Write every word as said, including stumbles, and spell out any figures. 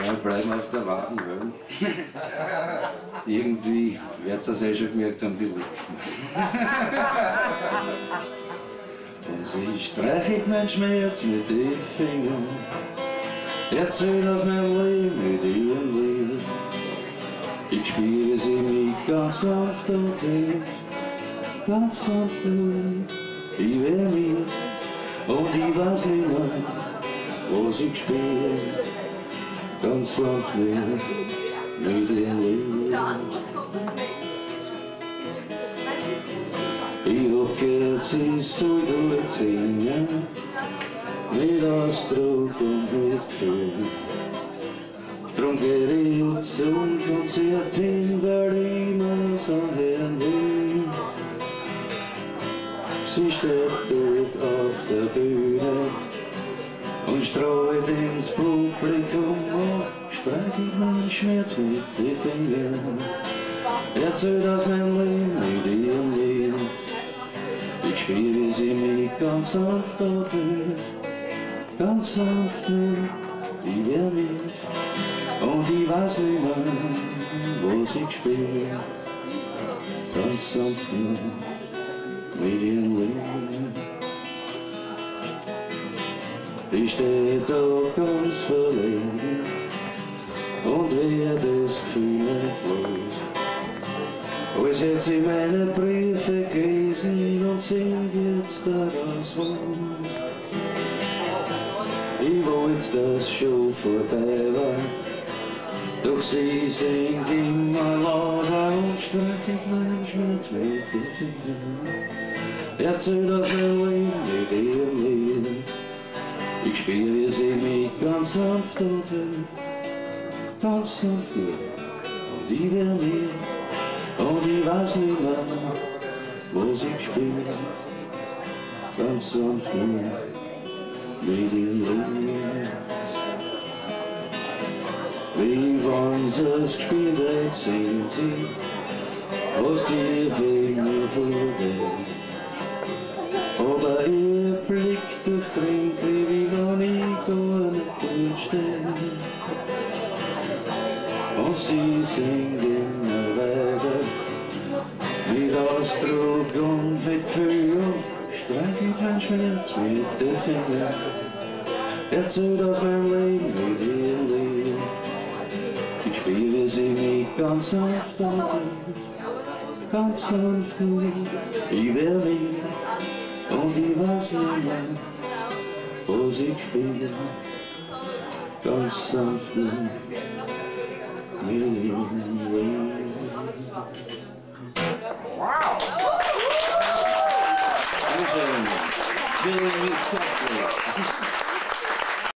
Ja, bleiben auf der Wagen, weil irgendwie wird das eh schon gemerkt haben, die Luft. Und sie streichelt meinen Schmerz mit den Fingern, erzählt aus meinem Leben mit ihrem Leben. Ich spüre sie mich ganz sanft und hält, ganz sanft nur, ich wär mir, und ich weiß nicht mehr, was ich spüre, ganz sanft nur, mit ihrem Leben. Ich hab gehört, sie soll durchziehen, mit Ausdruck und mit Gefühl. Drum geht ich jetzt um und sie hat hin, weil ich mir so hören will. Sie steht dort auf der Bühne und streut ins Publikum und streichelt meinen Schmerz mit den Fingern. Erzählt aus meinem Leben mit ihrem Leben. Ich spüre sie mich ganz sanft anhört, ganz sanft nur, ich wär nicht. Und ich weiß nicht mehr, was ich spüre, ganz sanft nur, mit ihrem Leben. Ich steh da ganz verlegen und werd das Gefühl nicht los. Als hätte sie meine Briefe gelesen und singt jetzt daraus was. Ich wollte, dass schon vorbei war, doch sie singt immer lauter und streichelt meinen Schmerz mit den Fingern. Erzählt aus meinem Leben mit ihrem Leben. Ich spüre sie mich ganz sanft und hell, ganz sanft nur, und ich wär mir. Und ich weiß nicht mehr, was ich spüre, ganz sanft nur, mit ihrem Leben. Wie wann sie's gespielt hat, sehen sie, was tief in mir vorgeht. Aber ihr Blick durchdringt mich, wie wenn ich gar nicht drin stehe. Und sie singt immer weiter, mit Ausdruck und mit Gefühl, streichelt mein Schmerz mit den Fingern. Erzählt aus meinem Leben mit ihrem Leben. Ich spüre sie mich ganz sanft an, ganz sanft nur, ich wär mir, und ich weiß nicht mehr, was ich spüre, ganz sanft nur, mit ihrem Leben. Wow! Dankeschön. Killing me softly.